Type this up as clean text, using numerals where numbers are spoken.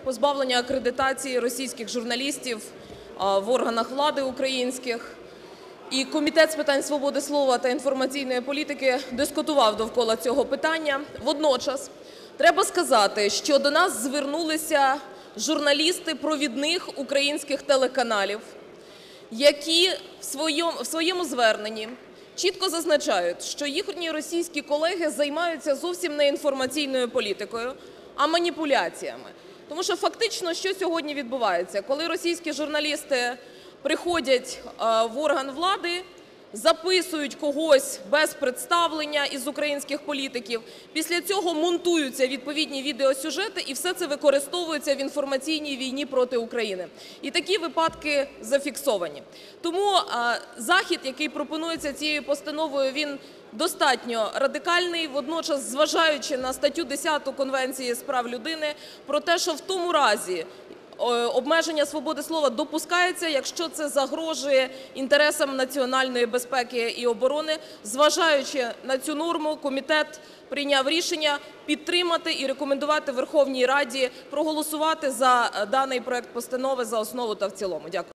позбавлення акредитації російських журналістів в органах влади українських. І Комітет з питань свободи слова та інформаційної політики дискутував довкола цього питання. Водночас треба сказати, що до нас звернулися журналісти провідних українських телеканалів, які в своєму зверненні чітко зазначають, що їхні російські колеги займаються зовсім не інформаційною політикою, а маніпуляціями. Тому що фактично, що сьогодні відбувається? Коли російські журналісти приходять в орган влади, записують когось без представлення із українських політиків, після цього монтуються відповідні відеосюжети і все це використовується в інформаційній війні проти України. І такі випадки зафіксовані. Тому захід, який пропонується цією постановою, він достатньо радикальний, водночас зважаючи на статтю 10 Конвенції з прав людини про те, що в тому разі обмеження свободи слова допускається, якщо це загрожує інтересам національної безпеки і оборони. Зважаючи на цю норму, комітет прийняв рішення підтримати і рекомендувати Верховній Раді проголосувати за даний проект постанови за основу та в цілому. Дякую.